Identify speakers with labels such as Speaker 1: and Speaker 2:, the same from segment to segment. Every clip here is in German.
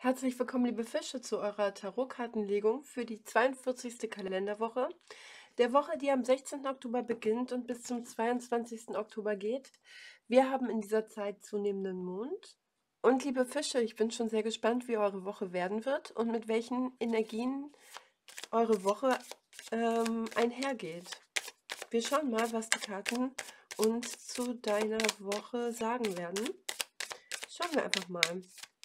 Speaker 1: Herzlich willkommen, liebe Fische, zu eurer Tarotkartenlegung für die 42. Kalenderwoche. Der Woche, die am 16. Oktober beginnt und bis zum 22. Oktober geht. Wir haben in dieser Zeit zunehmenden Mond. Und liebe Fische, ich bin schon sehr gespannt, wie eure Woche werden wird und mit welchen Energien eure Woche einhergeht. Wir schauen mal, was die Karten uns zu deiner Woche sagen werden. Schauen wir einfach mal.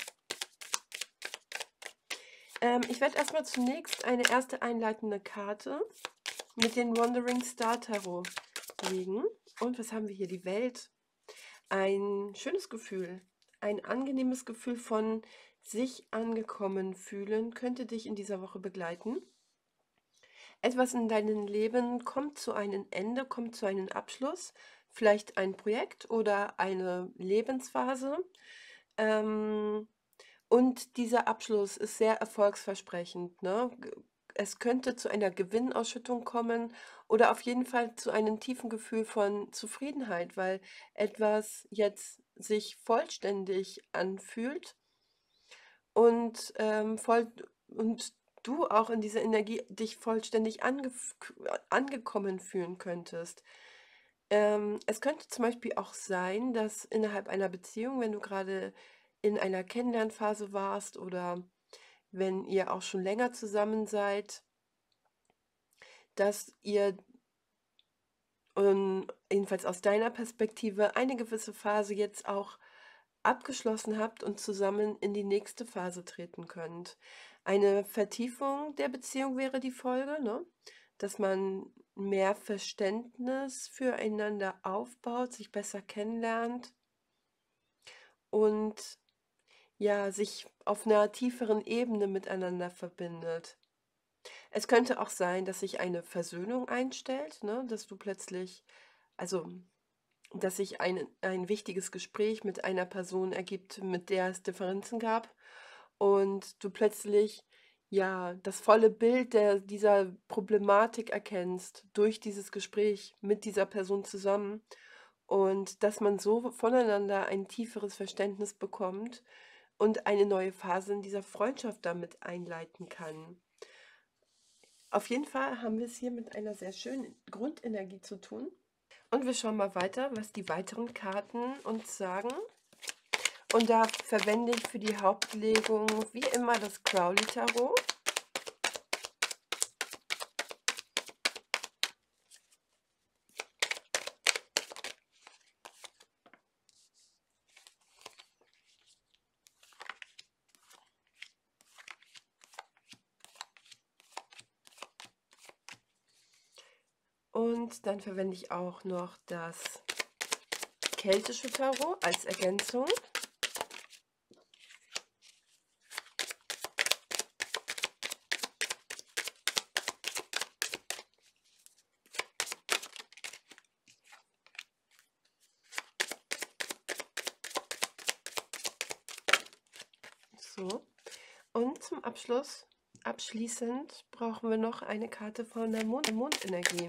Speaker 1: Ich werde erstmal zunächst eine erste einleitende Karte mit den Wandering Star Tarot legen. Und was haben wir hier? Die Welt. Ein schönes Gefühl, ein angenehmes Gefühl von sich angekommen fühlen könnte dich in dieser Woche begleiten. Etwas in deinem Leben kommt zu einem Ende, kommt zu einem Abschluss. Vielleicht ein Projekt oder eine Lebensphase. Und dieser Abschluss ist sehr erfolgsversprechend, ne? Es könnte zu einer Gewinnausschüttung kommen oder auf jeden Fall zu einem tiefen Gefühl von Zufriedenheit, weil etwas jetzt sich vollständig anfühlt und, und du auch in dieser Energie dich vollständig angekommen fühlen könntest. Es könnte zum Beispiel auch sein, dass innerhalb einer Beziehung, wenn du gerade in einer Kennenlernphase warst oder wenn ihr auch schon länger zusammen seid, dass ihr, jedenfalls aus deiner Perspektive, eine gewisse Phase jetzt auch abgeschlossen habt und zusammen in die nächste Phase treten könnt. Eine Vertiefung der Beziehung wäre die Folge, ne? Dass man mehr Verständnis füreinander aufbaut, sich besser kennenlernt und ja, sich auf einer tieferen Ebene miteinander verbindet. Es könnte auch sein, dass sich eine Versöhnung einstellt, ne? Dass du plötzlich, also dass sich ein wichtiges Gespräch mit einer Person ergibt, mit der es Differenzen gab und du plötzlich ja das volle Bild dieser Problematik erkennst durch dieses Gespräch mit dieser Person zusammen und dass man so voneinander ein tieferes Verständnis bekommt und eine neue Phase in dieser Freundschaft damit einleiten kann. Auf jeden Fall haben wir es hier mit einer sehr schönen Grundenergie zu tun. Und wir schauen mal weiter, was die weiteren Karten uns sagen. Und da verwende ich für die Hauptlegung wie immer das Crowley Tarot. Und dann verwende ich auch noch das keltische Tarot als Ergänzung. So. Und zum Abschluss, abschließend, brauchen wir noch eine Karte von der Mondenergie.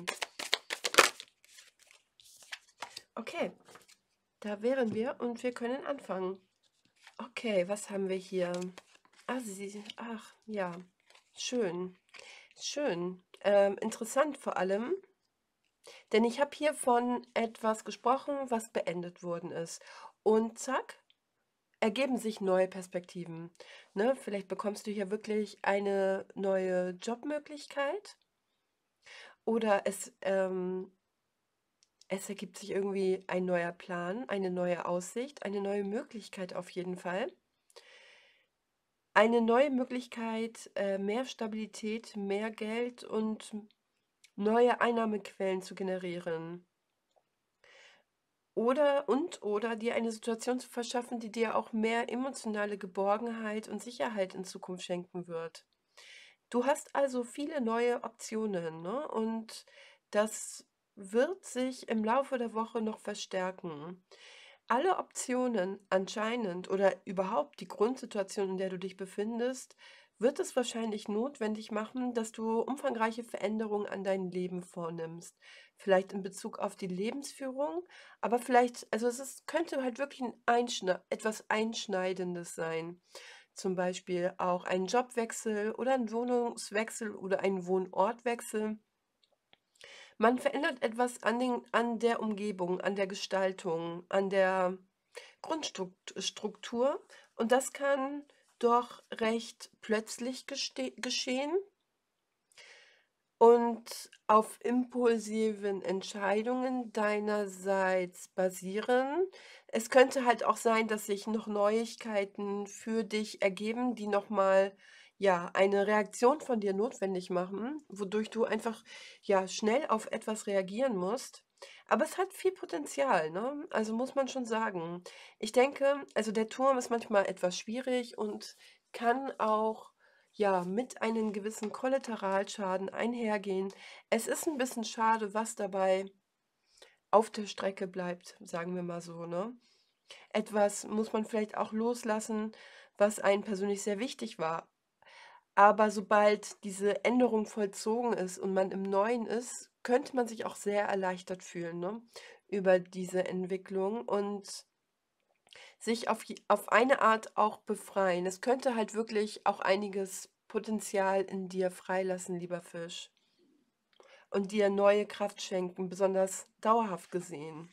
Speaker 1: Okay, da wären wir und wir können anfangen. Okay, was haben wir hier? Ach, ja, schön, schön. Interessant vor allem, denn ich habe hier von etwas gesprochen, was beendet worden ist. Und zack, ergeben sich neue Perspektiven. Ne? Vielleicht bekommst du hier wirklich eine neue Jobmöglichkeit oder es ergibt sich irgendwie ein neuer Plan, eine neue Aussicht, eine neue Möglichkeit auf jeden Fall. Eine neue Möglichkeit, mehr Stabilität, mehr Geld und neue Einnahmequellen zu generieren. Oder dir eine Situation zu verschaffen, die dir auch mehr emotionale Geborgenheit und Sicherheit in Zukunft schenken wird. Du hast also viele neue Optionen, ne? Und das wird sich im Laufe der Woche noch verstärken. Alle Optionen anscheinend oder überhaupt die Grundsituation, in der du dich befindest, wird es wahrscheinlich notwendig machen, dass du umfangreiche Veränderungen an dein Leben vornimmst. Vielleicht in Bezug auf die Lebensführung, aber vielleicht, also könnte halt wirklich etwas Einschneidendes sein. zum Beispiel auch einen Jobwechsel oder einen Wohnungswechsel oder einen Wohnortwechsel. Man verändert etwas an der Umgebung, an der Gestaltung, an der Grundstruktur und das kann doch recht plötzlich geschehen und auf impulsiven Entscheidungen deinerseits basieren. Es könnte halt auch sein, dass sich noch Neuigkeiten für dich ergeben, die noch mal, ja, eine Reaktion von dir notwendig machen, wodurch du einfach, ja, schnell auf etwas reagieren musst. Aber es hat viel Potenzial, ne? Also, muss man schon sagen. Ich denke, also, der Turm ist manchmal etwas schwierig und kann auch, ja, mit einem gewissen Kollateralschaden einhergehen. Es ist ein bisschen schade, was dabei auf der Strecke bleibt, sagen wir mal so, ne? Etwas muss man vielleicht auch loslassen, was einem persönlich sehr wichtig war. Aber sobald diese Änderung vollzogen ist und man im Neuen ist, könnte man sich auch sehr erleichtert fühlen, ne, über diese Entwicklung und sich auf eine Art auch befreien. Es könnte halt wirklich auch einiges Potenzial in dir freilassen, lieber Fisch, und dir neue Kraft schenken, besonders dauerhaft gesehen.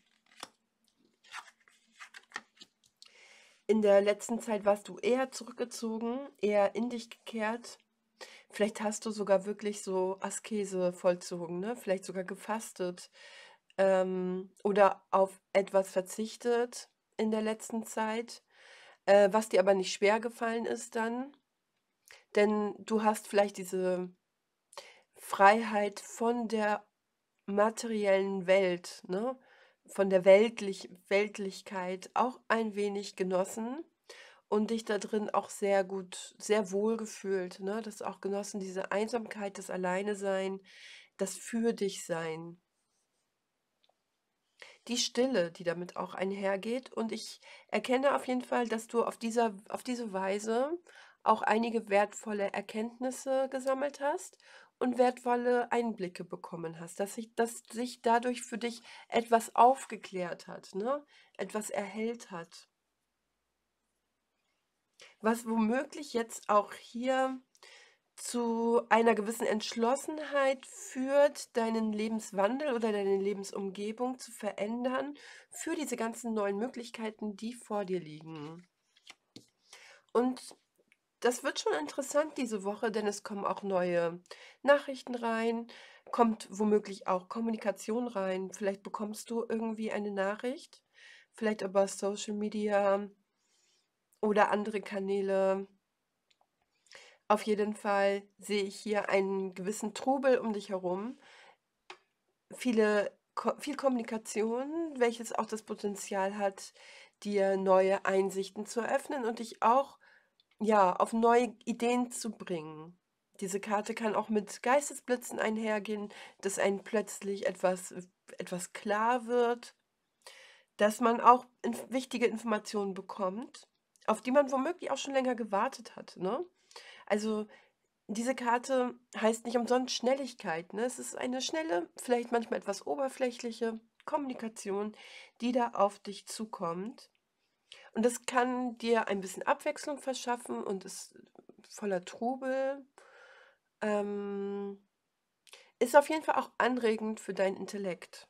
Speaker 1: In der letzten Zeit warst du eher zurückgezogen, eher in dich gekehrt. Vielleicht hast du sogar wirklich so Askese vollzogen, ne? Vielleicht sogar gefastet, oder auf etwas verzichtet in der letzten Zeit, was dir aber nicht schwer gefallen ist dann. Denn du hast vielleicht diese Freiheit von der materiellen Welt, ne, von der Weltlichkeit auch ein wenig genossen und dich da drin auch sehr wohl gefühlt, ne? Das auch genossen, diese Einsamkeit, das Alleinesein, das Für-dich-Sein, die Stille, die damit auch einhergeht. Und ich erkenne auf jeden Fall, dass du auf diese Weise auch einige wertvolle Erkenntnisse gesammelt hast und wertvolle Einblicke bekommen hast, dass sich dadurch für dich etwas aufgeklärt hat, ne? Etwas erhellt hat, was womöglich jetzt auch hier zu einer gewissen Entschlossenheit führt, deinen Lebenswandel oder deine Lebensumgebung zu verändern für diese ganzen neuen Möglichkeiten, die vor dir liegen. Und das wird schon interessant diese Woche, denn es kommen auch neue Nachrichten rein, kommt womöglich auch Kommunikation rein. Vielleicht bekommst du irgendwie eine Nachricht, vielleicht über Social Media oder andere Kanäle. Auf jeden Fall sehe ich hier einen gewissen Trubel um dich herum, viel Kommunikation, welches auch das Potenzial hat, dir neue Einsichten zu eröffnen und dich auch, ja, auf neue Ideen zu bringen. Diese Karte kann auch mit Geistesblitzen einhergehen, dass einem plötzlich etwas klar wird, dass man auch wichtige Informationen bekommt, auf die man womöglich auch schon länger gewartet hat, ne? Also, diese Karte heißt nicht umsonst Schnelligkeit, ne? Es ist eine schnelle, vielleicht manchmal etwas oberflächliche Kommunikation, die da auf dich zukommt. Und das kann dir ein bisschen Abwechslung verschaffen und ist voller Trubel. Ähm, Ist auf jeden Fall auch anregend für deinen Intellekt.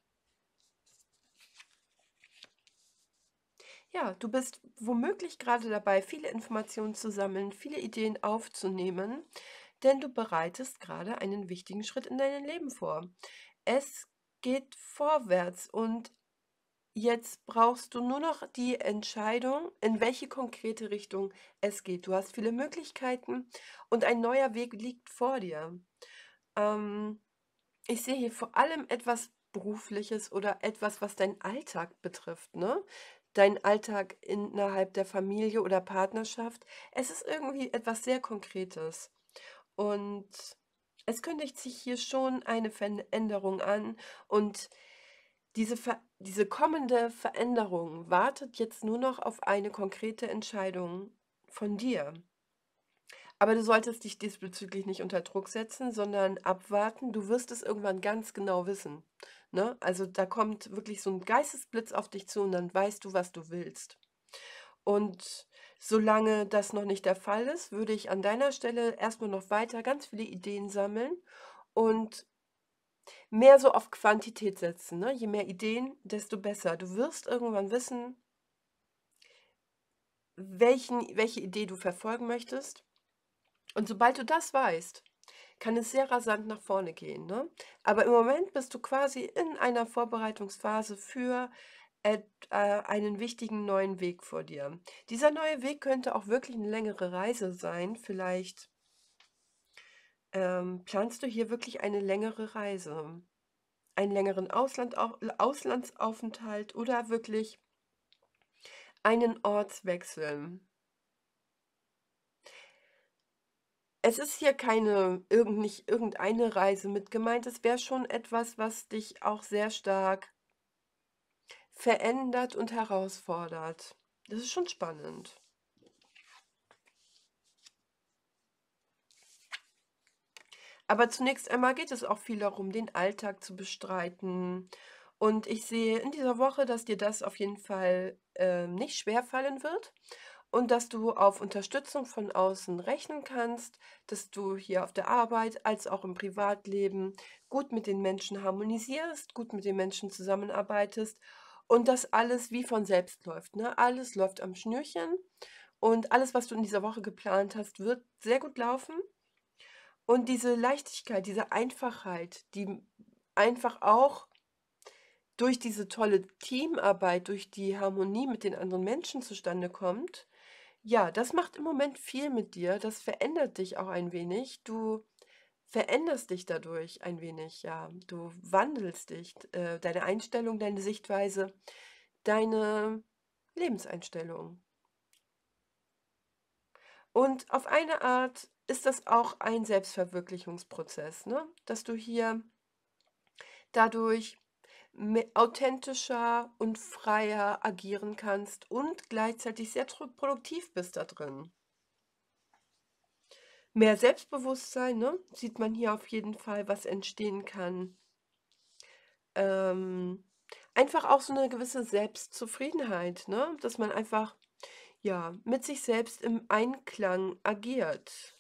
Speaker 1: Ja, du bist womöglich gerade dabei, viele Informationen zu sammeln, viele Ideen aufzunehmen, denn du bereitest gerade einen wichtigen Schritt in deinem Leben vor. Es geht vorwärts und jetzt brauchst du nur noch die Entscheidung, in welche konkrete Richtung es geht. Du hast viele Möglichkeiten und ein neuer Weg liegt vor dir. Ähm, Ich sehe hier vor allem etwas Berufliches oder etwas, was deinen Alltag betrifft, ne? Dein Alltag innerhalb der Familie oder Partnerschaft. Es ist irgendwie etwas sehr Konkretes. Und es kündigt sich hier schon eine Veränderung an und diese kommende Veränderung wartet jetzt nur noch auf eine konkrete Entscheidung von dir. Aber du solltest dich diesbezüglich nicht unter Druck setzen, sondern abwarten. Du wirst es irgendwann ganz genau wissen, ne? Also, da kommt wirklich so ein Geistesblitz auf dich zu und dann weißt du, was du willst. Und Solange das noch nicht der Fall ist, würde ich an deiner Stelle erstmal noch weiter ganz viele Ideen sammeln und mehr so auf Quantität setzen, ne? Je mehr Ideen, desto besser. Du wirst irgendwann wissen, welche Idee du verfolgen möchtest. Und sobald du das weißt, kann es sehr rasant nach vorne gehen, ne? Aber im Moment bist du quasi in einer Vorbereitungsphase für einen wichtigen neuen Weg vor dir. Dieser neue Weg könnte auch wirklich eine längere Reise sein. Vielleicht, planst du hier wirklich eine längere Reise, einen längeren Auslandsaufenthalt oder wirklich einen Ortswechsel. Es ist hier keine nicht irgendeine Reise mit gemeint. Es wäre schon etwas, was dich auch sehr stark verändert und herausfordert. Das ist schon spannend. Aber zunächst einmal geht es auch viel darum, den Alltag zu bestreiten. Und ich sehe in dieser Woche, dass dir das auf jeden Fall, nicht schwerfallen wird und dass du auf Unterstützung von außen rechnen kannst, dass du hier auf der Arbeit als auch im Privatleben gut mit den Menschen harmonisierst, gut mit den Menschen zusammenarbeitest und das alles wie von selbst läuft, ne? Alles läuft am Schnürchen und alles, was du in dieser Woche geplant hast, wird sehr gut laufen. Und diese Leichtigkeit, diese Einfachheit, die einfach auch durch diese tolle Teamarbeit, durch die Harmonie mit den anderen Menschen zustande kommt, ja, das macht im Moment viel mit dir. Das verändert dich auch ein wenig. Du veränderst dich dadurch ein wenig, ja. Du wandelst dich, deine Einstellung, deine Sichtweise, deine Lebenseinstellung. Und auf eine Art ist das auch ein Selbstverwirklichungsprozess, ne? Dass du hier dadurch authentischer und freier agieren kannst und gleichzeitig sehr produktiv bist da drin. Mehr Selbstbewusstsein, ne, sieht man hier auf jeden Fall, was entstehen kann. Ähm, einfach auch so eine gewisse Selbstzufriedenheit, ne, dass man einfach, ja, mit sich selbst im Einklang agiert.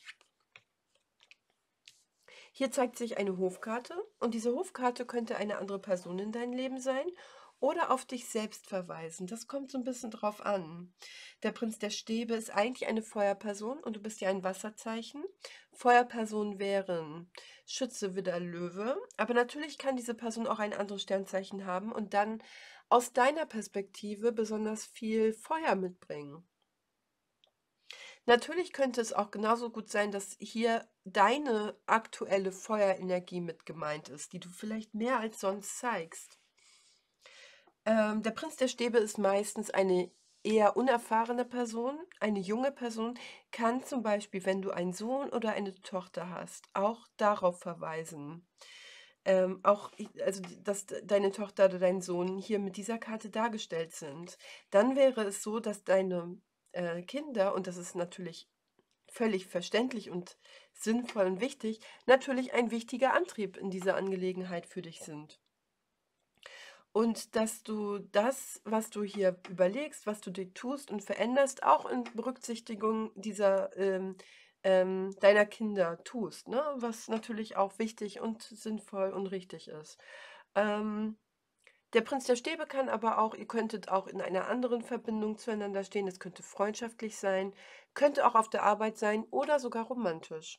Speaker 1: Hier zeigt sich eine Hofkarte und diese Hofkarte könnte eine andere Person in deinem Leben sein oder auf dich selbst verweisen. Das kommt so ein bisschen drauf an. Der Prinz der Stäbe ist eigentlich eine Feuerperson und du bist ja ein Wasserzeichen. Feuerpersonen wären Schütze, Widder, Löwe, aber natürlich kann diese Person auch ein anderes Sternzeichen haben und dann aus deiner Perspektive besonders viel Feuer mitbringen. Natürlich könnte es auch genauso gut sein, dass hier deine aktuelle Feuerenergie mit gemeint ist, die du vielleicht mehr als sonst zeigst. Der Prinz der Stäbe ist meistens eine eher unerfahrene Person. Eine junge Person kann zum Beispiel, wenn du einen Sohn oder eine Tochter hast, auch darauf verweisen. Also, dass deine Tochter oder dein Sohn hier mit dieser Karte dargestellt sind. Dann wäre es so, dass deine Kinder, und das ist natürlich völlig verständlich und sinnvoll und wichtig, natürlich ein wichtiger Antrieb in dieser Angelegenheit für dich sind. Und dass du das, was du hier überlegst, was du dir tust und veränderst, auch in Berücksichtigung dieser deiner Kinder tust, ne? Was natürlich auch wichtig und sinnvoll und richtig ist. Ähm, der Prinz der Stäbe kann aber auch, ihr könntet auch in einer anderen Verbindung zueinander stehen. Es könnte freundschaftlich sein, könnte auch auf der Arbeit sein oder sogar romantisch.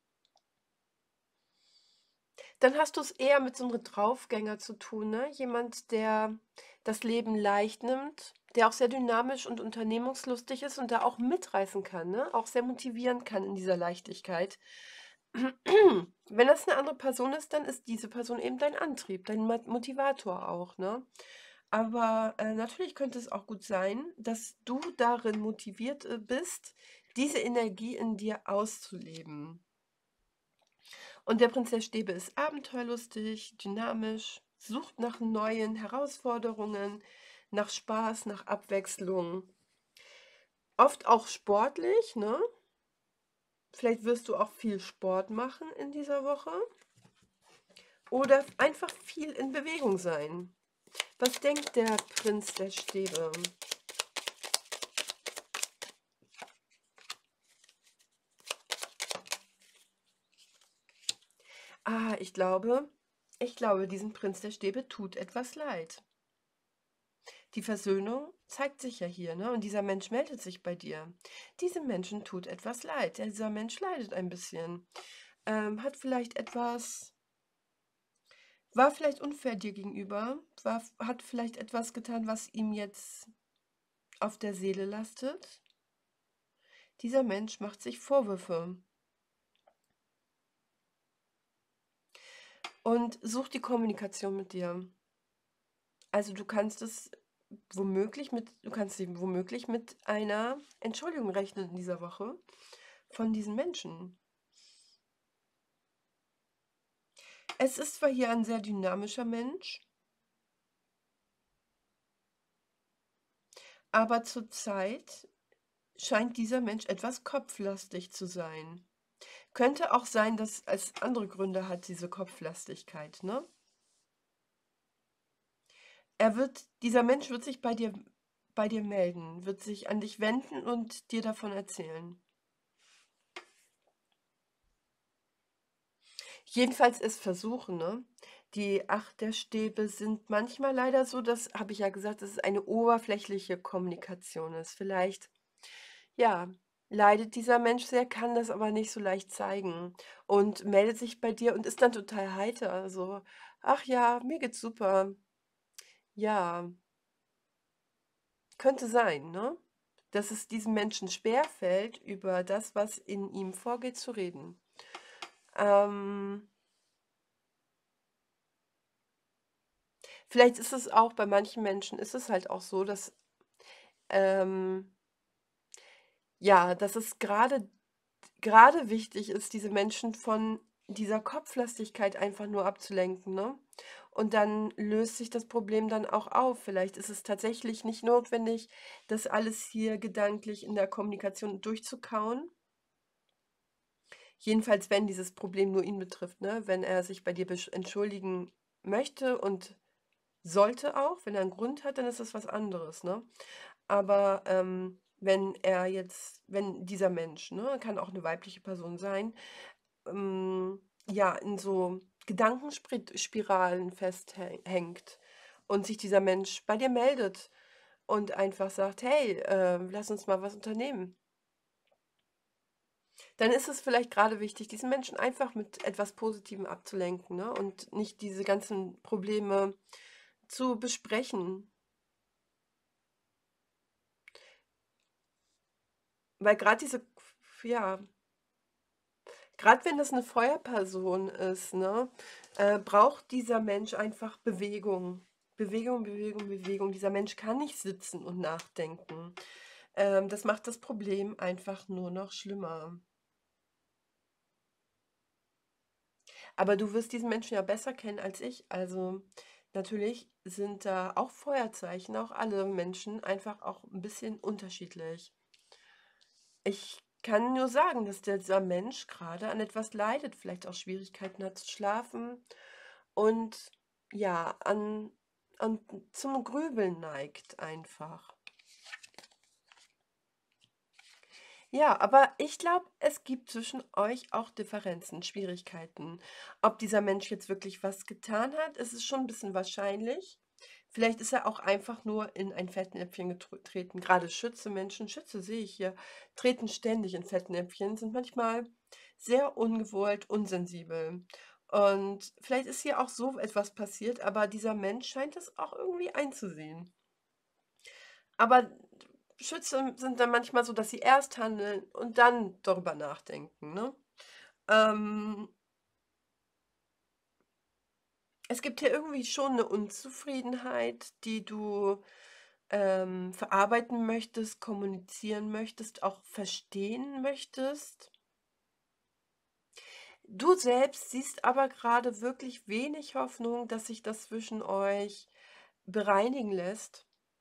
Speaker 1: Dann hast du es eher mit so 'nem Draufgänger zu tun, ne? Jemand, der das Leben leicht nimmt, der auch sehr dynamisch und unternehmungslustig ist und da auch mitreißen kann, ne? Auch sehr motivieren kann in dieser Leichtigkeit. Wenn das 'ne andere Person ist, dann ist diese Person eben dein Antrieb, dein Motivator auch, ne? Aber, natürlich könnte es auch gut sein, dass du darin motiviert, bist, diese Energie in dir auszuleben. Und der Prinz der Stäbe ist abenteuerlustig, dynamisch, sucht nach neuen Herausforderungen, nach Spaß, nach Abwechslung. Oft auch sportlich, ne? Vielleicht wirst du auch viel Sport machen in dieser Woche oder einfach viel in Bewegung sein. Was denkt der Prinz der Stäbe? ich glaube, diesem Prinz der Stäbe tut etwas leid. Die Versöhnung zeigt sich ja hier, ne? Und dieser Mensch meldet sich bei dir. Diesem Menschen tut etwas leid. Dieser Mensch leidet ein bisschen. Hat vielleicht etwas, war vielleicht unfair dir gegenüber, hat vielleicht etwas getan, was ihm jetzt auf der Seele lastet. Dieser Mensch macht sich Vorwürfe und sucht die Kommunikation mit dir. Also du kannst womöglich mit einer Entschuldigung rechnen in dieser Woche von diesen Menschen. Es ist zwar hier ein sehr dynamischer Mensch, aber zurzeit scheint dieser Mensch etwas kopflastig zu sein. Könnte auch sein, dass es andere Gründe hat, diese Kopflastigkeit, ne? Dieser Mensch wird sich bei dir melden, wird sich an dich wenden und dir davon erzählen. Jedenfalls es versuchen, ne? Die Acht der Stäbe sind manchmal leider so, das habe ich ja gesagt, dass es eine oberflächliche Kommunikation ist. Vielleicht, ja, leidet dieser Mensch sehr, kann das aber nicht so leicht zeigen und meldet sich bei dir und ist dann total heiter. Also, ach ja, mir geht's super. Ja, könnte sein, ne? Dass es diesem Menschen schwerfällt, über das, was in ihm vorgeht, zu reden. Ähm, Vielleicht ist es auch bei manchen Menschen ist es halt auch so, dass, ähm, ja, dass es gerade wichtig ist, diese Menschen von dieser Kopflastigkeit einfach nur abzulenken, ne? Und dann löst sich das Problem dann auch auf. Vielleicht ist es tatsächlich nicht notwendig, das alles hier gedanklich in der Kommunikation durchzukauen. Jedenfalls, wenn dieses Problem nur ihn betrifft, ne? Wenn er sich bei dir entschuldigen möchte und sollte auch, wenn er einen Grund hat, dann ist das was anderes, ne? Aber, wenn dieser Mensch, ne, kann auch eine weibliche Person sein, ja, in so Gedankenspiralen festhängt und sich dieser Mensch bei dir meldet und einfach sagt: „Hey, lass uns mal was unternehmen." Dann ist es vielleicht gerade wichtig, diesen Menschen einfach mit etwas Positivem abzulenken, ne, und nicht diese ganzen Probleme zu besprechen. Weil gerade ja, gerade wenn das eine Feuerperson ist, ne, braucht dieser Mensch einfach Bewegung. Bewegung, Bewegung, Bewegung. Dieser Mensch kann nicht sitzen und nachdenken. Das macht das Problem einfach nur noch schlimmer. Aber du wirst diesen Menschen ja besser kennen als ich. Also, natürlich sind da auch Feuerzeichen, auch alle Menschen einfach auch ein bisschen unterschiedlich. Ich kann nur sagen, dass dieser Mensch gerade an etwas leidet, vielleicht auch Schwierigkeiten hat zu schlafen und ja, an zum Grübeln neigt einfach. Ja, aber ich glaube, es gibt zwischen euch auch Differenzen, Schwierigkeiten. Ob dieser Mensch jetzt wirklich was getan hat, ist es schon ein bisschen wahrscheinlich. Vielleicht ist er auch einfach nur in ein Fettnäpfchen getreten. Gerade Menschen, Schütze sehe ich hier, treten ständig in Fettnäpfchen, sind manchmal sehr ungewollt, unsensibel. Und vielleicht ist hier auch so etwas passiert, aber dieser Mensch scheint es auch irgendwie einzusehen. Aber Schütze sind dann manchmal so, dass sie erst handeln und dann darüber nachdenken, ne? Ähm, Es gibt hier irgendwie schon eine Unzufriedenheit, die du, verarbeiten möchtest, kommunizieren möchtest, auch verstehen möchtest. Du selbst siehst aber gerade wirklich wenig Hoffnung, dass sich das zwischen euch bereinigen lässt.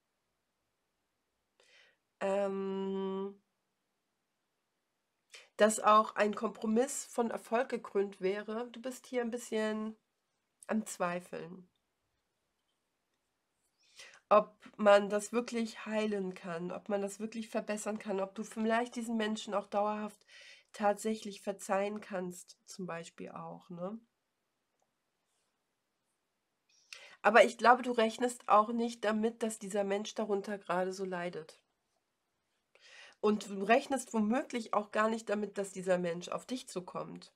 Speaker 1: Ähm, Dass auch ein Kompromiss von Erfolg gekrönt wäre. Du bist hier ein bisschen am Zweifeln, ob man das wirklich heilen kann, ob man das wirklich verbessern kann, ob du vielleicht diesen Menschen auch dauerhaft tatsächlich verzeihen kannst, zum Beispiel auch, ne? Aber ich glaube, du rechnest auch nicht damit, dass dieser Mensch darunter gerade so leidet. Und du rechnest womöglich auch gar nicht damit, dass dieser Mensch auf dich zukommt.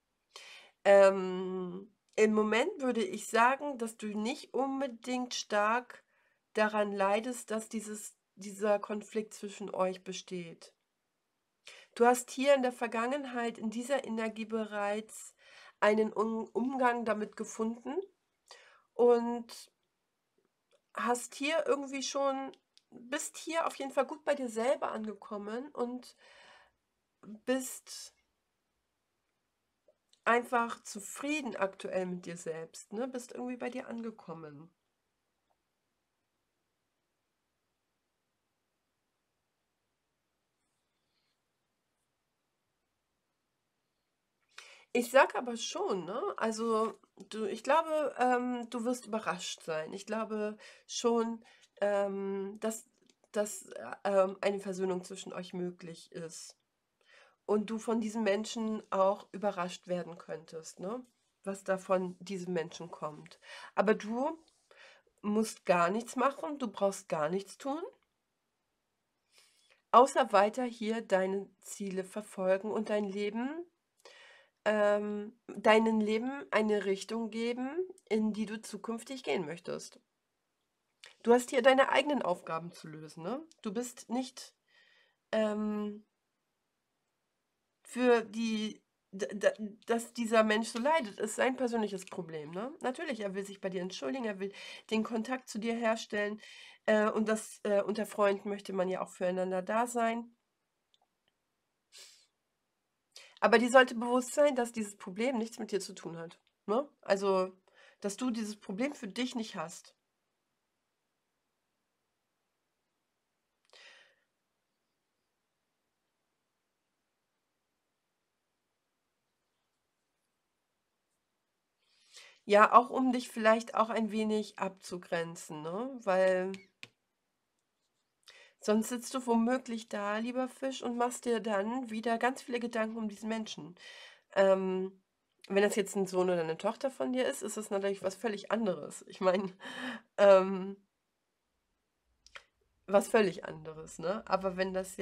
Speaker 1: Im Moment würde ich sagen, dass du nicht unbedingt stark daran leidest, dass dieser Konflikt zwischen euch besteht. Du hast hier in der Vergangenheit in dieser Energie bereits einen Umgang damit gefunden und hast hier irgendwie schon bist hier auf jeden Fall gut bei dir selber angekommen und bist einfach zufrieden aktuell mit dir selbst, ne? Bist irgendwie bei dir angekommen. Ich sag aber schon, ne? Also, ich glaube, du wirst überrascht sein. Ich glaube schon, dass eine Versöhnung zwischen euch möglich ist und du von diesem Menschen auch überrascht werden könntest, ne? Was da von diesem Menschen kommt. Aber du musst gar nichts machen, du brauchst gar nichts tun, außer weiter hier deine Ziele verfolgen und deinem Leben eine Richtung geben, in die du zukünftig gehen möchtest. Du hast hier deine eigenen Aufgaben zu lösen, ne? Du bist nicht, ähm, für die d d dass dieser Mensch so leidet, ist sein persönliches Problem, ne? Natürlich, er will sich bei dir entschuldigen, er will den Kontakt zu dir herstellen, und unter Freunden möchte man ja auch füreinander da sein. Aber dir sollte bewusst sein, dass dieses Problem nichts mit dir zu tun hat, ne? Also, dass du dieses Problem für dich nicht hast. Ja, auch um dich vielleicht auch ein wenig abzugrenzen, ne? Weil sonst sitzt du womöglich da, lieber Fisch, und machst dir dann wieder ganz viele Gedanken um diesen Menschen. Ähm, wenn das jetzt ein Sohn oder eine Tochter von dir ist, ist das natürlich was völlig anderes. Ich meine, ähm, was völlig anderes, ne? Aber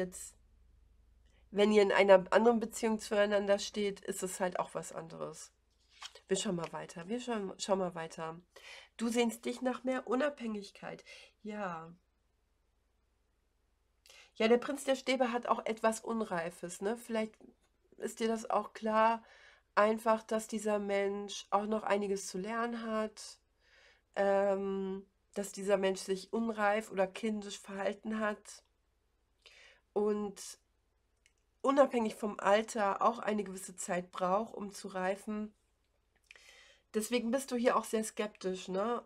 Speaker 1: wenn ihr in einer anderen Beziehung zueinander steht, ist es halt auch was anderes. Wir schauen mal weiter. Schau mal weiter. Du sehnst dich nach mehr Unabhängigkeit. Ja. Ja, der Prinz der Stäbe hat auch etwas Unreifes, ne? Vielleicht ist dir das auch klar, einfach, dass dieser Mensch auch noch einiges zu lernen hat, dass dieser Mensch sich unreif oder kindisch verhalten hat und unabhängig vom Alter auch eine gewisse Zeit braucht, um zu reifen. Deswegen bist du hier auch sehr skeptisch, ne?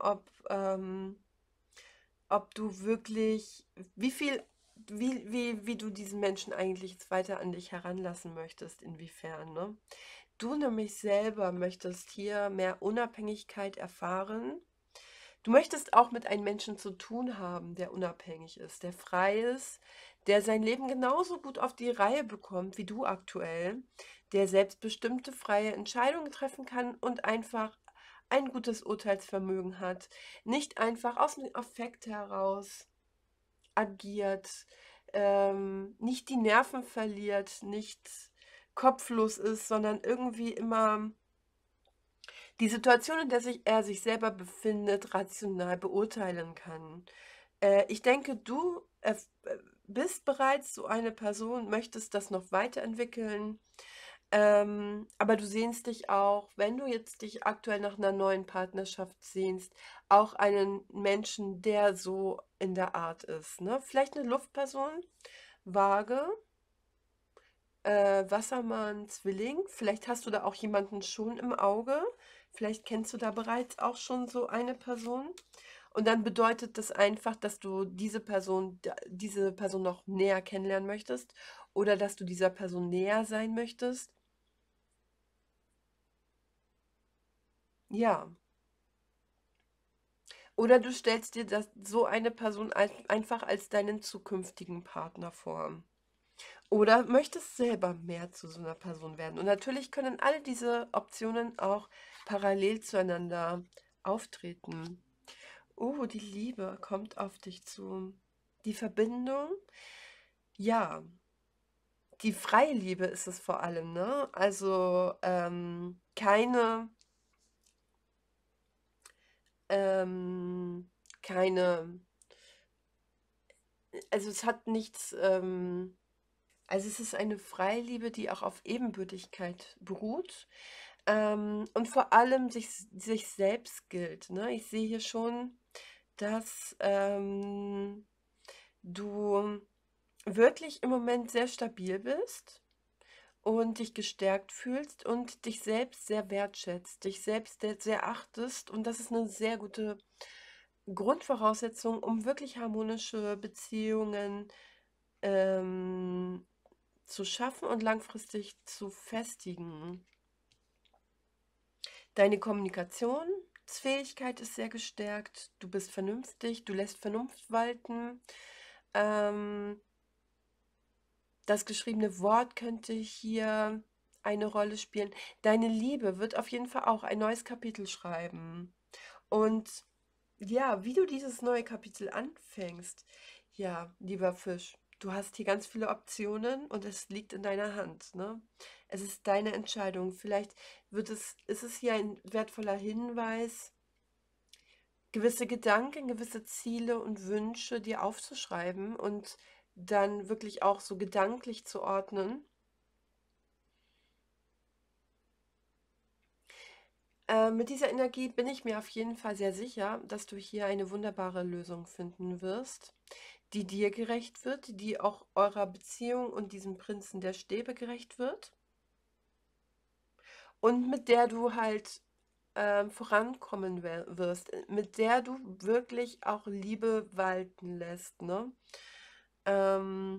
Speaker 1: Ob du wirklich, wie viel, wie du diesen Menschen eigentlich jetzt weiter an dich heranlassen möchtest, inwiefern, ne? Du nämlich selber möchtest hier mehr Unabhängigkeit erfahren. Du möchtest auch mit einem Menschen zu tun haben, der unabhängig ist, der frei ist, der sein Leben genauso gut auf die Reihe bekommt wie du aktuell, der selbstbestimmte, freie Entscheidungen treffen kann und einfach ein gutes Urteilsvermögen hat, nicht einfach aus dem Affekt heraus agiert, nicht die Nerven verliert, nicht kopflos ist, sondern irgendwie immer die Situation, in der er sich selber befindet, rational beurteilen kann. Ich denke, du bist bereits so eine Person, möchtest das noch weiterentwickeln, aber du sehnst dich auch, wenn du jetzt dich aktuell nach einer neuen Partnerschaft sehnst, auch einen Menschen, der so in der Art ist, ne? Vielleicht eine Luftperson, Waage, Wassermann, Zwilling. Vielleicht hast du da auch jemanden schon im Auge. Vielleicht kennst du da bereits auch schon so eine Person. Und dann bedeutet das einfach, dass du diese Person noch näher kennenlernen möchtest oder dass du dieser Person näher sein möchtest. Ja. Oder du stellst dir so eine Person einfach als deinen zukünftigen Partner vor. Oder möchtest selber mehr zu so einer Person werden. Und natürlich können alle diese Optionen auch parallel zueinander auftreten. Die Liebe kommt auf dich zu. Die Verbindung, ja, die freie Liebe ist es vor allem, ne? Also, ähm, keine also, es hat nichts, also, es ist eine freie Liebe, die auch auf Ebenbürtigkeit beruht, und vor allem sich selbst gilt, ne? Ich sehe hier schon, dass, du wirklich im Moment sehr stabil bist und dich gestärkt fühlst und dich selbst sehr wertschätzt, dich selbst sehr achtest, und das ist eine sehr gute Grundvoraussetzung, um wirklich harmonische Beziehungen, ähm, zu schaffen und langfristig zu festigen. Deine Kommunikationsfähigkeit ist sehr gestärkt, du bist vernünftig, du lässt Vernunft walten. Ähm, Das geschriebene Wort könnte hier eine Rolle spielen. Deine Liebe wird auf jeden Fall auch ein neues Kapitel schreiben. Und ja, wie du dieses neue Kapitel anfängst, ja, lieber Fisch, du hast hier ganz viele Optionen und es liegt in deiner Hand, ne? Es ist deine Entscheidung. Vielleicht ist es hier ein wertvoller Hinweis, gewisse Gedanken, gewisse Ziele und Wünsche dir aufzuschreiben und dann wirklich auch so gedanklich zu ordnen. Mit dieser Energie bin ich mir auf jeden Fall sehr sicher, dass du hier eine wunderbare Lösung finden wirst, die dir gerecht wird, die auch eurer Beziehung und diesem Prinzen der Stäbe gerecht wird und mit der du halt vorankommen wirst, mit der du wirklich auch Liebe walten lässt, ne? Ähm,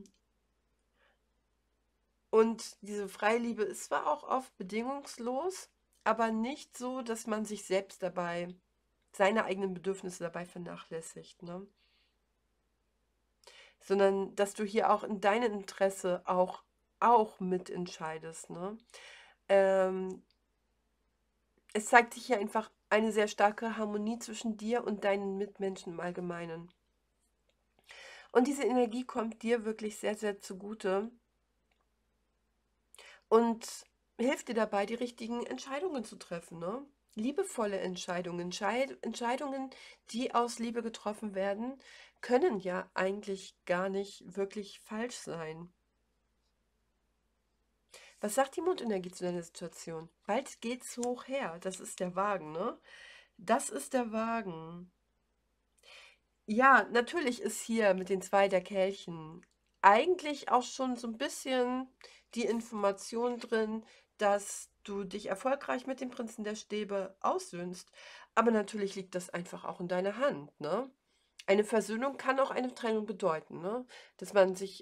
Speaker 1: und diese Freiliebe ist zwar auch oft bedingungslos, aber nicht so, dass man sich selbst dabei, seine eigenen Bedürfnisse dabei vernachlässigt, ne? Sondern dass du hier auch in deinem Interesse auch mitentscheidest, ne? Ähm, Es zeigt sich hier einfach eine sehr starke Harmonie zwischen dir und deinen Mitmenschen im Allgemeinen. Und diese Energie kommt dir wirklich sehr, sehr zugute und hilft dir dabei, die richtigen Entscheidungen zu treffen, ne? Liebevolle Entscheidungen, Entscheidungen, die aus Liebe getroffen werden, können ja eigentlich gar nicht wirklich falsch sein. Was sagt die Mondenergie zu deiner Situation? Bald geht's hoch her. Das ist der Wagen, ne? Das ist der Wagen. Ja, natürlich ist hier mit den 2 der Kelchen eigentlich auch schon so ein bisschen die Information drin, dass du dich erfolgreich mit dem Prinzen der Stäbe aussöhnst. Aber natürlich liegt das einfach auch in deiner Hand, ne? Eine Versöhnung kann auch eine Trennung bedeuten, ne? Dass man sich,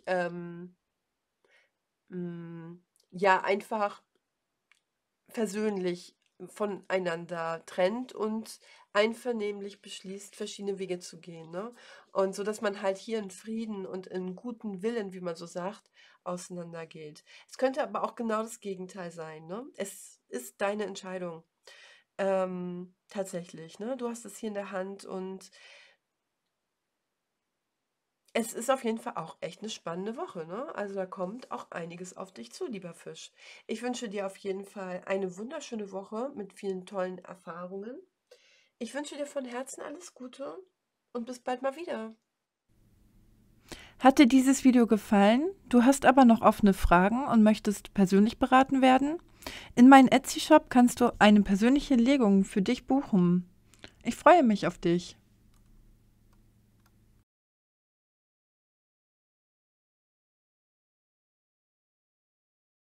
Speaker 1: ja, einfach versöhnlich voneinander trennt und einvernehmlich beschließt, verschiedene Wege zu gehen, ne? Und so, dass man halt hier in Frieden und in guten Willen, wie man so sagt, auseinandergeht. Es könnte aber auch genau das Gegenteil sein, ne? Es ist deine Entscheidung, tatsächlich, ne? Du hast es hier in der Hand und es ist auf jeden Fall auch echt eine spannende Woche, ne? Also, da kommt auch einiges auf dich zu, lieber Fisch. Ich wünsche dir auf jeden Fall eine wunderschöne Woche mit vielen tollen Erfahrungen. Ich wünsche dir von Herzen alles Gute und bis bald mal wieder.
Speaker 2: Hat dir dieses Video gefallen? Du hast aber noch offene Fragen und möchtest persönlich beraten werden? In meinem Etsy-Shop kannst du eine persönliche Legung für dich buchen. Ich freue mich auf dich.